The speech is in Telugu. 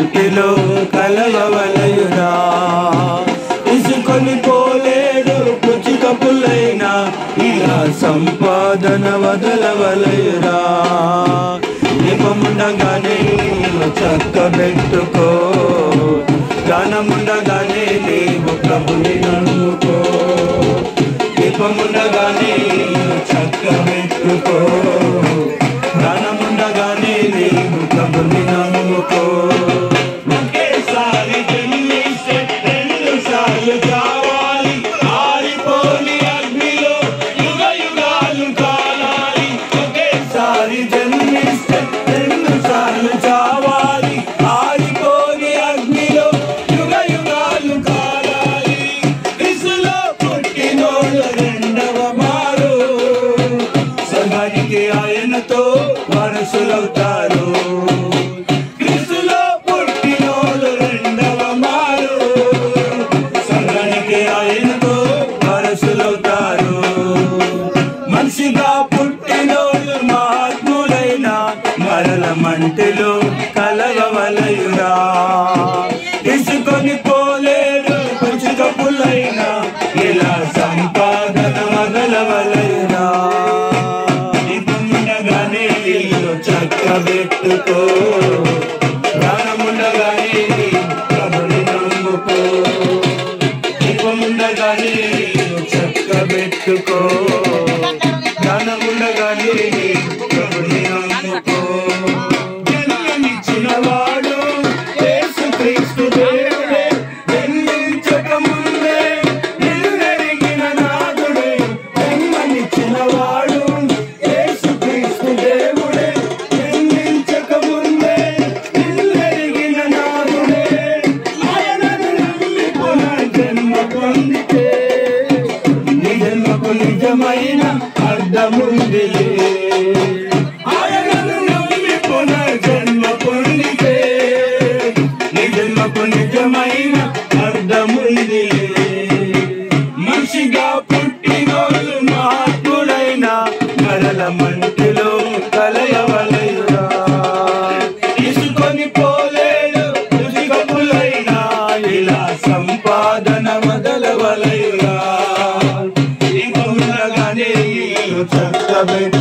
మంటిలో కలవవలయురా. తీసుకొని పోలేడు పుచ్చిక పుల్లైనా ఇలా సంపాదన వదలవలయురా. దీపముండగానే చక్కబెట్టుకో, జ్ఞానముండగానే నీవు ప్రభుని నమ్ముకో. దీపముండగానే చక్కబెట్టుకో, జ్ఞానముండగానే నీవు ప్రభుని నమ్ముకో. ఒకేసారి జన్మిస్తే రెండు సార్లు కావాలి, ఆరిపోని అగ్నిలో యుగ యుగాలు కాలాలి. ఒకేసారి జన్మిస్తే రెండు సార్లు కావాలి, ఆరిపోని అగ్నిలో యుగ యుగాలు కాలాలి. క్రీస్తులో పుట్టినోళ్ళు రెండవ మారు, సంఘానికి ఆయనతో వారసులవుతారు. క్రీస్తులో పుట్టినోళ్ళు రెండవ మారు, సంఘానికి ఆయనతో వారసులవుతారు. మనిషిగా పుట్టినోళ్ళు మహాత్ములైన మరల మంటిలో కలవవలయురా. తీసుకొని పోలేడు పుచ్చిక పుల్లైనా ఇలా సంపాదన వదలవలయురా. దీపముండగానే ఇల్లు చక్కబెట్టుకో, జ్ఞానముండగానే ప్రభుని నమ్ముకో. దీపముండగానే ఇల్లు చక్కబెట్టుకో, జ్ఞానముండగానే ప్రభుని నమ్ముకో. జన్మనిచ్చిన వాడు యేసుక్రీస్తు దేవుడే, జన్మించక ముందే నిన్నెరిగిన నాథుడే. జన్మనిచ్చిన వాడు యేసుక్రీస్తు దేవుడే, జన్మించక ముందే నిన్నెరిగిన నాథుడే. ఆయనను నమ్మి పునర్జన్మ పొందితే నీ జన్మకు నిజమైన అర్థముందిలే. ఆయనను నమ్మి పునర్జన్మ పొందితే నీ జన్మకు నిజమైన అర్థముందిలే. మనిషిగా పుట్టినోళ్ళు మహాత్ములైన మరల మంటిలో కలయవలయురా. తీసుకొని పోలేడు పుచ్చిక పుల్లైనా ఇలా సంపాదన వదలవలయురా. దీపముండగానే ఇల్లు చక్కబెట్టుకో,